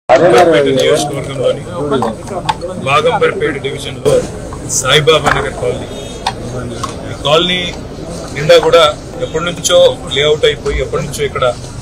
అంబర్పేట నియోజకవర్గంలోని వాగంబర్పేట డివిజన్లో సాయిబాబా నగర్ కాలనీ. ఈ కాలనీ నిండా కూడా ఎప్పటి నుంచో లేఅవుట్ అయిపోయి ఎప్పటి నుంచో ఇక్కడ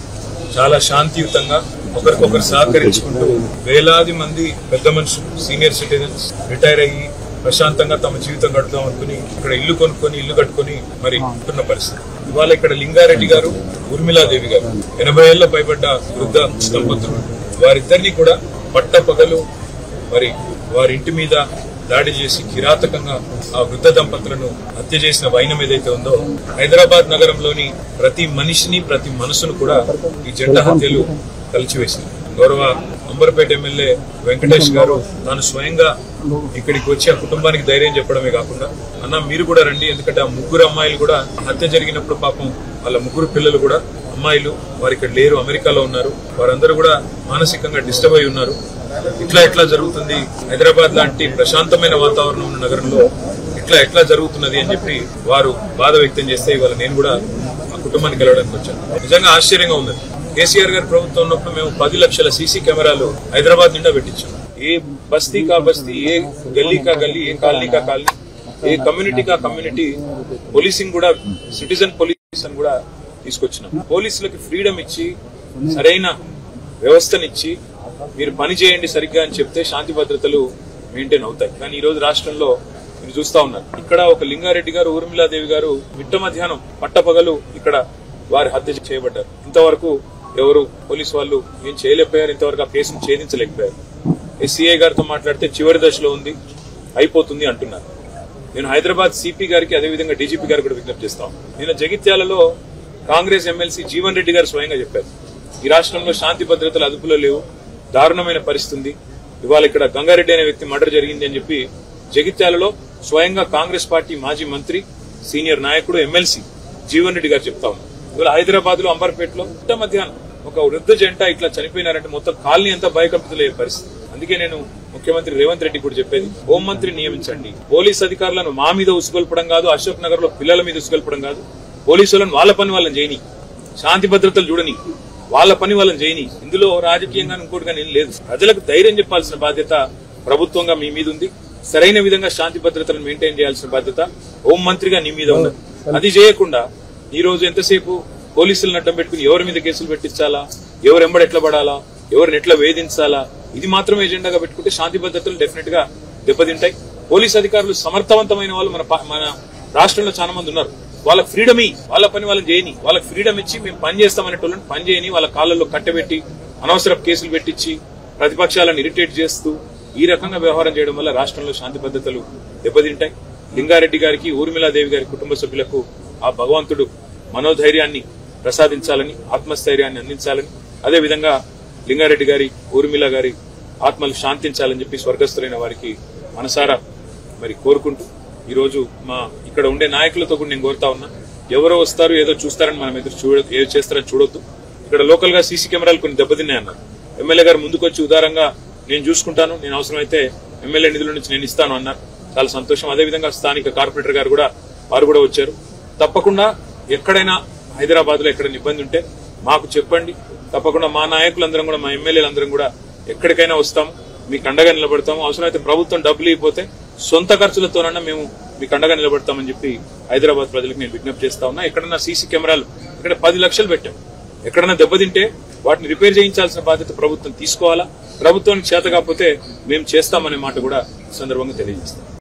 చాలా శాంతియుతంగా ఒకరికొకరు సహకరించుకుంటూ వేలాది మంది పెద్ద మనుషులు, సీనియర్ సిటిజన్స్ రిటైర్ అయ్యి ప్రశాంతంగా తమ జీవితం గడుపుదాం అనుకుని ఇక్కడ ఇల్లు కొనుక్కొని ఇల్లు కట్టుకుని మరి ఉంటున్న పరిస్థితి. ఇవాళ ఇక్కడ లింగారెడ్డి గారు, ఊర్మిళాదేవి గారు 80 ఏళ్ల పైబడ్డ వృద్ధ దంపతులు, వారిద్దరిని కూడా పట్టపగలు మరి వారి ఇంటి మీద దాడి చేసి కిరాతకంగా ఆ వృద్ధ దంపతులను హత్య చేసిన వైనం ఏదైతే ఉందో, హైదరాబాద్ నగరంలోని ప్రతి మనిషిని, ప్రతి మనసును కూడా ఈ జంట హత్యలు కలిచివేసింది. గౌరవ అంబర్పేట ఎమ్మెల్యే వెంకటేష్ గారు తాను స్వయంగా ఇక్కడికి వచ్చి ఆ కుటుంబానికి ధైర్యం చెప్పడమే కాకుండా, అన్న మీరు కూడా రండి, ఎందుకంటే ఆ ముగ్గురు అమ్మాయిలు కూడా హత్య జరిగినప్పుడు పాపం వాళ్ళ ముగ్గురు పిల్లలు కూడా అమ్మాయిలు, వారు ఇక్కడ లేరు, అమెరికాలో ఉన్నారు, వారందరూ కూడా మానసికంగా డిస్టర్బ్ అయి ఉన్నారు. ఇట్లా జరుగుతుంది, హైదరాబాద్ లాంటి ప్రశాంతమైన వాతావరణం ఉన్న నగరంలో ఎట్లా జరుగుతున్నది అని చెప్పి వారు బాధ వ్యక్తం చేస్తే ఇవాళ నేను కూడా ఆ కుటుంబానికి వెళ్ళడానికి వచ్చాను. నిజంగా ఆశ్చర్యంగా ఉంది. కేసీఆర్ గారి ప్రభుత్వం ఉన్నప్పుడు మేము 10 లక్షల సీసీ కెమెరాలు హైదరాబాద్ నిండా పెట్టించాం. ఏ బస్తీ కా బస్తీ, ఏ గల్లీ కా గల్లీ, ఏ కాలనీ కా కాలనీ, ఏ కమ్యూనిటీ కా కమ్యూనిటీ పోలీసింగ్ కూడా, సిటిజన్ పోలీస్ అని కూడా తీసుకొచ్చినాం. పోలీసులకు ఫ్రీడమ్ ఇచ్చి సరైన వ్యవస్థనిచ్చి మీరు పని చేయండి సరిగ్గా అని చెప్తే శాంతి భద్రతలు మెయింటైన్ అవుతాయి. కానీ ఈ రోజు రాష్ట్రంలో మీరు చూస్తా ఉన్నారు, ఇక్కడ ఒక లింగారెడ్డి గారు, ఊర్మిళాదేవి గారు మిట్ట మధ్యాహ్నం పట్టపగలు ఇక్కడ వారి హత్య చేయబడ్డారు. ఇంతవరకు ఎవరు పోలీసు వాళ్ళు ఏం చేయలేకపోయారు, ఇంతవరకు ఆ కేసును ఛేదించలేకపోయారు. ఎస్సీఐ గారితో మాట్లాడితే చివరి దశలో ఉంది, అయిపోతుంది అంటున్నారు. నేను హైదరాబాద్ సిపి గారికి, అదేవిధంగా డీజీపీ గారికి కూడా విజ్ఞప్తి చేస్తాం. నేను జగిత్యాలలో కాంగ్రెస్ ఎమ్మెల్సీ జీవన్ రెడ్డి గారు స్వయంగా చెప్పారు, ఈ రాష్ట్రంలో శాంతి భద్రతలు అదుపులో లేవు, దారుణమైన పరిస్థితి. ఇవాళ ఇక్కడ గంగారెడ్డి అనే వ్యక్తి మర్డర్ జరిగింది అని చెప్పి జగిత్యాలలో స్వయంగా కాంగ్రెస్ పార్టీ మాజీ మంత్రి, సీనియర్ నాయకుడు, ఎమ్మెల్సీ జీవన్ రెడ్డి గారు చెప్తా ఉన్నారు. ఇవాళ హైదరాబాద్ లో అంబర్పేటలో ఇంత మధ్యాహ్నం ఒక వృద్ధ జంట ఇట్లా చనిపోయినారంటే మొత్తం కాలనీ అంతా భయకంపితులయ్యే పరిస్థితి. అందుకే నేను ముఖ్యమంత్రి రేవంత్ రెడ్డి కూడా చెప్పేది, హోంమంత్రి నియమించండి. పోలీస్ అధికారులను మా మీద ఉసుగొల్పడం కాదు, అశోక్ నగర్ లో పిల్లల మీద ఉసుగొల్పడం కాదు, పోలీసులను వాళ్ళ పని వాళ్ళని చేయని, శాంతి భద్రతలు చూడని, వాళ్ళ పని వాళ్ళని చేయని. ఇందులో రాజకీయంగా ఇంకోటిగా నేను లేదు. ప్రజలకు ధైర్యం చెప్పాల్సిన బాధ్యత ప్రభుత్వంగా మీ మీద ఉంది. సరైన విధంగా శాంతి భద్రతలను మెయింటైన్ చేయాల్సిన బాధ్యత హోంమంత్రిగా నీ మీద ఉంది. అది చేయకుండా ఈ రోజు ఎంతసేపు పోలీసులను అడ్డం పెట్టుకుని ఎవరి మీద కేసులు పెట్టించాలా, ఎవరు ఎంబడి ఎట్లా పడాలా, ఎవరిని ఎట్లా వేధించాలా, ఇది మాత్రమే ఎజెండాగా పెట్టుకుంటే శాంతి భద్రతలు డెఫినెట్ గా దెబ్బతింటాయి. పోలీస్ అధికారులు సమర్థవంతమైన వాళ్ళు మన రాష్ట్రంలో చాలా మంది ఉన్నారు. వాళ్ళకి ఫ్రీడమ్ వాళ్ళ పని వాళ్ళని చేయని, వాళ్ళకి ఫ్రీడమ్ ఇచ్చి మేము పని చేస్తామనేటోళ్ళని పని చేయని, వాళ్ళ కాళ్ళల్లో కట్టబెట్టి అనవసరపు కేసులు పెట్టించి ప్రతిపక్షాలను ఇరిటేట్ చేస్తూ ఈ రకంగా వ్యవహారం చేయడం వల్ల రాష్ట్రంలో శాంతి భద్రతలు దెబ్బతింటాయి. లింగారెడ్డి గారికి, ఊర్మిళాదేవి గారి కుటుంబ సభ్యులకు ఆ భగవంతుడు మనోధైర్యాన్ని ప్రసాదించాలని, ఆత్మస్థైర్యాన్ని అందించాలని, అదేవిధంగా లింగారెడ్డి గారి, ఊర్మిళ గారి ఆత్మలు శాంతించాలని చెప్పి స్వర్గస్థులైన వారికి మనసారా మరి కోరుకుంటూ, ఈ రోజు మా ఇక్కడ ఉండే నాయకులతో కూడా నేను కోరుతా ఉన్నా, ఎవరో వస్తారు ఏదో చూస్తారని మనం ఏదో చేస్తారని చూడొద్దు. ఇక్కడ లోకల్ గా సీసీ కెమెరాలు కొన్ని దెబ్బతిన్నాయన్నారు. ఎమ్మెల్యే గారు ముందుకొచ్చి ఉదారంగా నేను చూసుకుంటాను, నేను అవసరమైతే ఎమ్మెల్యే నిధుల నుంచి నేను ఇస్తాను అన్నారు. చాలా సంతోషం. అదేవిధంగా స్థానిక కార్పొరేటర్ గారు కూడా వారు కూడా వచ్చారు. తప్పకుండా ఎక్కడైనా హైదరాబాద్ లో ఎక్కడైనా ఇబ్బంది ఉంటే మాకు చెప్పండి. తప్పకుండా మా నాయకులందరం కూడా, మా ఎమ్మెల్యేలందరం కూడా ఎక్కడికైనా వస్తాము, మీకు అండగా నిలబడతాము. అవసరమైతే ప్రభుత్వం డబ్బులు ఇవ్వకపోతే సొంత ఖర్చులతోనన్నా మేము మీకు అండగా నిలబడతామని చెప్పి హైదరాబాద్ ప్రజలకు నేను విజ్ఞప్తి చేస్తా ఉన్నా. ఎక్కడన్నా సీసీ కెమెరాలు ఇక్కడ 10 లక్షలు పెట్టాం, ఎక్కడన్నా దెబ్బతింటే వాటిని రిపేర్ చేయించాల్సిన బాధ్యత ప్రభుత్వం తీసుకోవాలా. ప్రభుత్వానికి చేత కాకపోతే మేము చేస్తామనే మాట కూడా సందర్భంగా తెలియజేస్తాం.